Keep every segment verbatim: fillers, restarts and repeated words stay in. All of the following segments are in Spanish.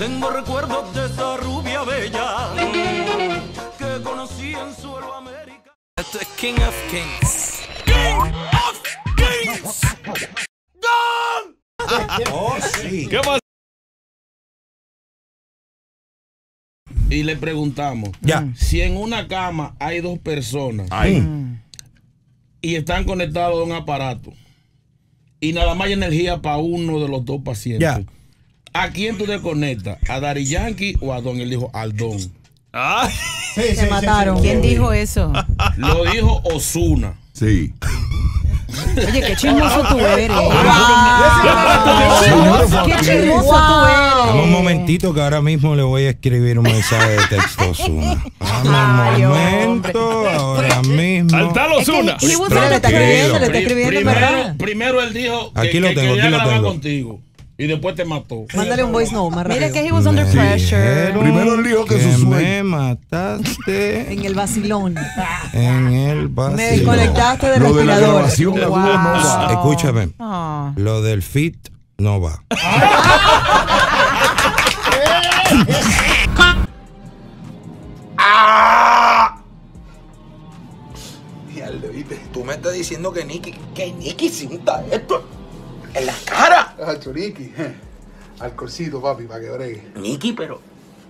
Tengo recuerdos de esa rubia bella que conocí en suelo América. Esto es King of Kings. King of Kings. ¡Don! Oh, sí. ¿Qué pasa? Y le preguntamos, ya, si en una cama hay dos personas Ay. y están conectados a un aparato y nada más hay energía para uno de los dos pacientes, ya, ¿a quién tú te conectas? ¿A Daddy Yankee o a Don? Él dijo al Don. Ah. sí, Se mataron. ¿Quién dijo eso? Lo dijo Ozuna. Sí. Oye, qué chismoso tú eres. Qué chismoso tú eres. Dame un momentito que ahora mismo le voy a escribir un mensaje de texto a Ozuna. Dame un momento, ahora mismo. Al tal Ozuna. Es que he was Pero le está escribiendo, le está Pri- escribiendo, primero, ¿verdad? primero él dijo que, Aquí lo que tengo, quería aquí lo grabar tengo. contigo y después te mató. Mándale un voice note más rápido. Mira que he was under Me pressure. dijeron Primero él dijo que que su sueño. me mataste En el vacilón. en el Me vacío. desconectaste del Lo de la respirador. grabación la Wow. duda no va. Escúchame, Ah. lo del fit no va. Tú me estás diciendo que Nicky, que Nicky se unta esto en la cara. Ah, Choriqui, alcoholcito, papi, para que bregue. Nicky, pero.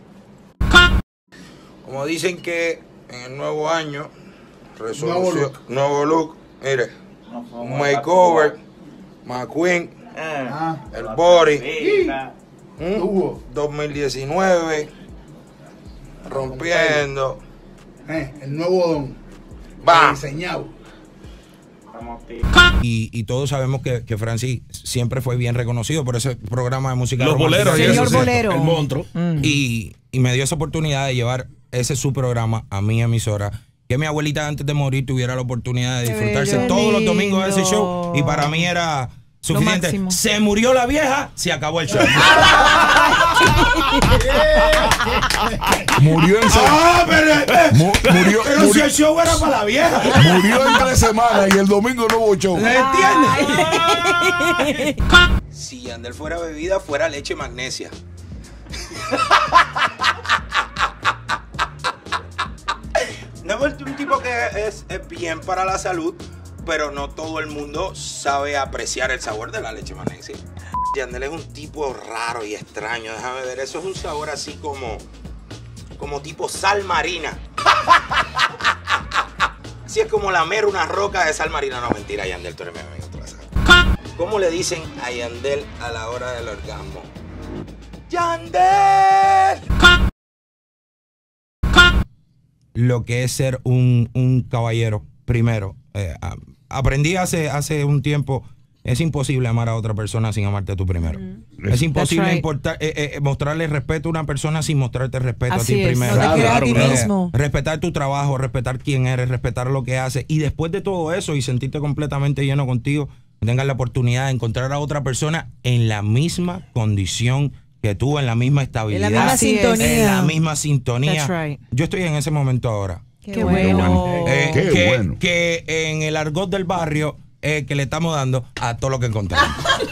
Como dicen que en el nuevo año, resolución, Nuevo look. nuevo look, mire, un makeover, McQueen, Ah, el body, ¿m? Hugo, dos mil diecinueve, rompiendo, eh, el nuevo don. va. Diseñado. Y, y todos sabemos que, que Francis siempre fue bien reconocido por ese programa de música Los romántica boleros, que Señor hizo, ¿cierto? Bolero. El monstruo. Y, y me dio esa oportunidad de llevar ese su programa a mi emisora. Que mi abuelita antes de morir tuviera la oportunidad de Qué disfrutarse bello. todos los domingos de ese Lindo. show. Y para mí era suficiente. máximo. Se murió la vieja, se acabó el show. Murió en se- ¡Ah, pero, eh, Mu- murió, pero si murió, el show era para la vieja! murió en tres semanas y el domingo no hubo show. ¿Me entiendes? Si Yandel fuera bebida, fuera leche magnesia. No es un tipo que es, es bien para la salud, pero no todo el mundo sabe apreciar el sabor de la leche magnesia. Yandel es un tipo raro y extraño, déjame ver, eso es un sabor así como, como tipo sal marina. Así es como lamer una roca de sal marina. No, mentira, Yandel, tú eres mi amigo, tú la sabes. ¿Cómo le dicen a Yandel a la hora del orgasmo? ¡Yandel! Lo que es ser un, un caballero, primero. Eh, a- aprendí hace, hace un tiempo, es imposible amar a otra persona sin amarte tú primero. Es imposible right. importar, eh, eh, mostrarle respeto a una persona sin mostrarte respeto Así a ti es. primero. No te Claro, creas a ti claro. mismo. Respetar tu trabajo, respetar quién eres, respetar lo que haces. Y después de todo eso y sentirte completamente lleno contigo, tengas la oportunidad de encontrar a otra persona en la misma condición que tú, en la misma estabilidad, En la misma Así es. sintonía. en la misma sintonía. That's right. Yo estoy en ese momento ahora. Qué, Qué bueno. bueno. Eh, Qué que, bueno. que en el argot del barrio eh, que le estamos dando a todo lo que encontramos.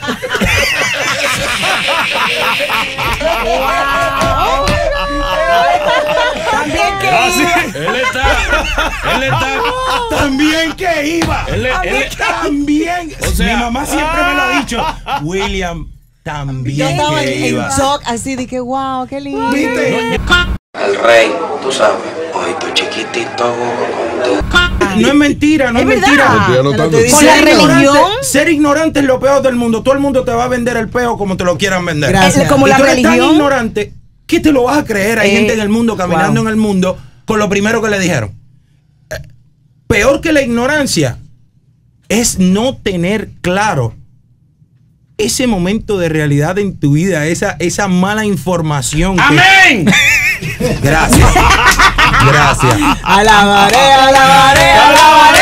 También que Ah, sí. Él está, él está, También que iba. él, él, También. O sea, mi mamá siempre me lo ha dicho. William también Yo estaba que en, en iba. shock así de que wow, qué lindo. ¿Viste? El rey, tú sabes, ojito chiquitito, No es mentira, no es, Es verdad. mentira. Estoy Te lo anotando. estoy Con la Ser diciendo. religión. ignorante, ser ignorante es lo peor del mundo. Todo el mundo te va a vender el peo como te lo quieran vender. Gracias. Como Y la tú eres tan religión. ignorante que te lo vas a creer. Hay Eh, gente en el mundo caminando wow. en el mundo con lo primero que le dijeron. Eh, peor que la ignorancia es no tener claro ese momento de realidad en tu vida, esa, esa mala información. que- ¡amén! Gracias. Gracias. Alabaré, alabaré, alabaré,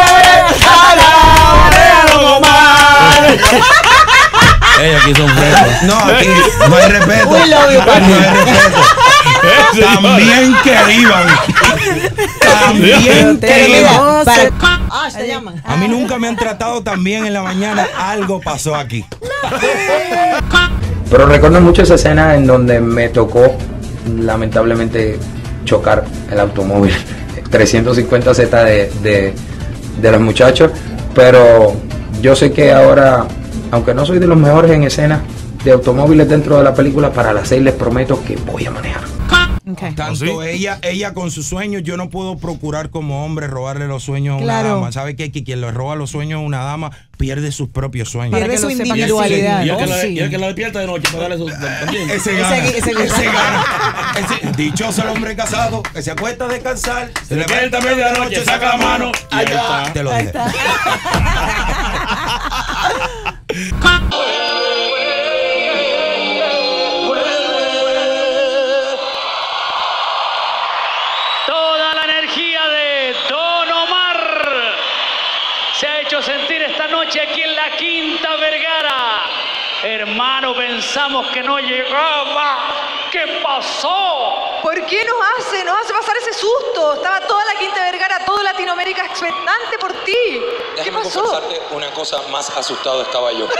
alabaré, alabaré. Ellos aquí son frescos. No, aquí no hay respeto. We love you, papi. No hay respeto. También que iban. También Pero que mira, iban. para... Ah, te llaman. A mí nunca me han tratado tan bien en la mañana. Algo pasó aquí. Pero recuerdo mucho esa escena en donde me tocó lamentablemente chocar el automóvil trescientos cincuenta Z de, de, de los muchachos, pero yo sé que ahora, aunque no soy de los mejores en escena de automóviles dentro de la película, para las seis les prometo que voy a manejar. Okay. Tanto ella, ella con sus sueños, yo no puedo procurar como hombre robarle los sueños a Claro. una dama. ¿Sabe qué? Que quien le roba los sueños a una dama pierde sus propios sueños. Pierde que su lo sepan. individualidad. Y el, que Oh, la, sí. y el que la despierta de noche para darle su también. Ese Ese- gana. ese- Ese gana. Ese- dichoso el hombre casado que se acuesta a descansar, Se despierta a medianoche, saca la mano y ahí está. Te lo dije. Toda la energía de Don Omar se ha hecho sentir esta noche aquí en la Quinta Vergara. Hermano, pensamos que no llegaba. ¿Qué pasó? ¿Por qué nos hace, nos hace pasar ese susto? Estaba toda la Quinta Vergara, toda Latinoamérica expectante por ti. ¿Qué pasó? una cosa, más asustado estaba yo.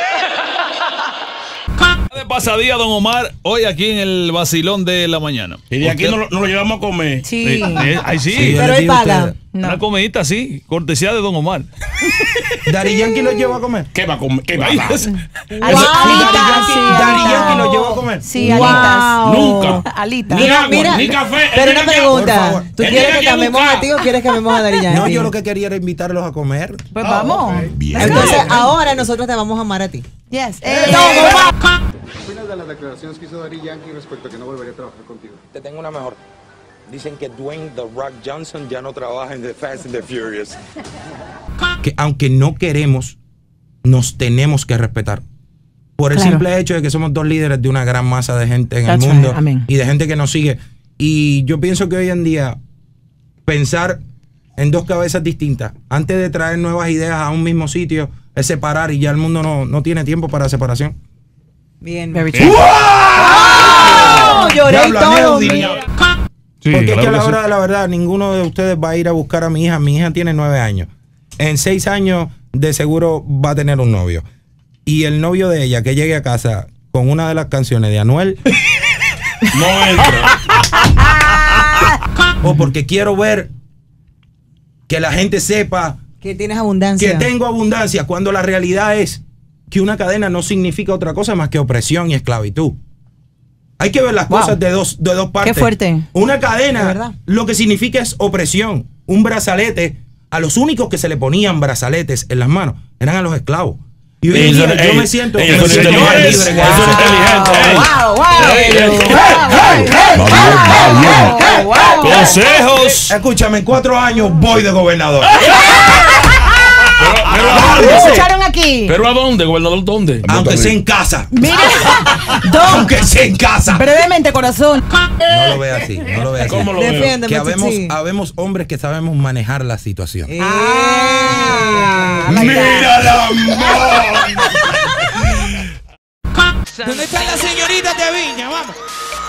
De pasadía, don Omar, hoy aquí en el vacilón de la mañana. Y de aquí Usted- nos lo, nos lo llevamos a comer. Sí. Eh, eh, ahí sí. Sí, yo Pero le él digo a paga. ustedes. Una comidita así, cortesía de don Omar. Daddy Yankee lo lleva a comer. ¿Qué va a comer? ¿Qué va a Ahí dar? es- Alitas, Daddy sí, Daddy alitas. Yankee lo lleva a comer. Sí, Wow. alitas. Nunca. Alitas. Ni agua, Mira, ni café. Pero Él una viene aquí a- por pregunta. favor. ¿Tú Él quieres viene que aquí a cambiemos buscar. a ti o quieres que cambiemos a Daddy Yankee? No, yo lo que quería era invitarlos a comer. Pues vamos. Entonces ahora nosotros te vamos a amar a ti. Yes. Eh, ¿Qué opinas de las declaraciones que hizo Daddy Yankee respecto a que no volvería a trabajar contigo? Te tengo una mejor. Dicen que Dwayne The Rock Johnson ya no trabaja en The Fast and the Furious. Que aunque no queremos, nos tenemos que respetar. Por el Claro. simple hecho de que somos dos líderes de una gran masa de gente en That's el mundo right. Amén. y de gente que nos sigue. Y yo pienso que hoy en día pensar en dos cabezas distintas, antes de traer nuevas ideas a un mismo sitio, es separar y ya el mundo no, no tiene tiempo para separación. Bien. Very true. ¡Oh! Lloré y Diablo, todo. Aneudi. mira. Sí, Porque es que a claro la que sí. hora de la verdad, ninguno de ustedes va a ir a buscar a mi hija. Mi hija tiene nueve años. En seis años, de seguro va a tener un novio. Y el novio de ella que llegue a casa con una de las canciones de Anuel, No entra. o porque quiero ver que la gente sepa Que tienes abundancia. que tengo abundancia, cuando la realidad es que una cadena no significa otra cosa más que opresión y esclavitud. Hay que ver las Wow. cosas de dos, de dos partes. Qué fuerte. Una De cadena verdad. lo que significa es opresión. Un brazalete, a los únicos que se le ponían brazaletes en las manos eran a los esclavos. Y hoy en Ellos día son- yo ey, me siento, ellos me son siento más inteligentes, libre que ellos son eso. inteligentes, ey. Wow, wow. Ey, ey, Wow, wow. Consejos. Escúchame, en cuatro años voy de gobernador. Pero, ¿Lo ¿a dónde? escucharon aquí? ¿Pero a dónde, gobernador? ¿Dónde? Aunque sea en casa. Mira, Don, Aunque sea en casa. brevemente, corazón. No lo vea así, no lo vea así. ¿Cómo lo veo? Defiéndeme, Que habemos, Chichi. habemos hombres que sabemos manejar la situación. Eh. Ah, ¡Mira la ¿Dónde están las señoritas de Viña? Vamos.